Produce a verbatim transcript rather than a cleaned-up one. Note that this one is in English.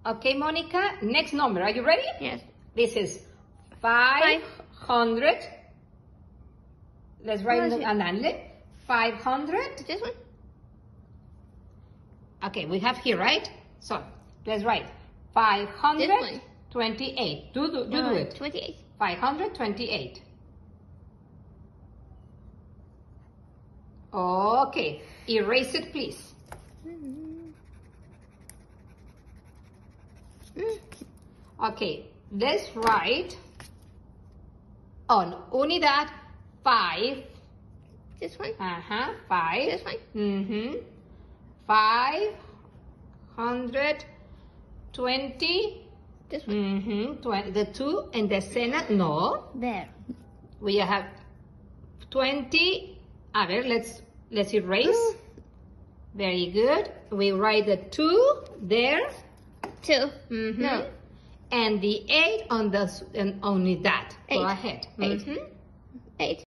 Okay, Monica, next number. Are you ready? Yes. This is five hundred. Let's write it another. five hundred. This one? Okay, we have here, right? So, let's write five hundred twenty-eight. Do, do, do, uh, do it. twenty-eight. five hundred twenty-eight. Okay, erase it, please. Mm-hmm. Okay, let's write on unidad five. This one? Uh-huh, five. This one? Mm-hmm. Five hundred twenty. This one? Mm-hmm. Twenty. The two and the cena, no. There. We have twenty. A ver, let's let's erase. Mm. Very good. We write the two there. Two. Mm-hmm. No. And the eight on the on unidad. Eight. Go ahead. Eight. Mm-hmm. Eight.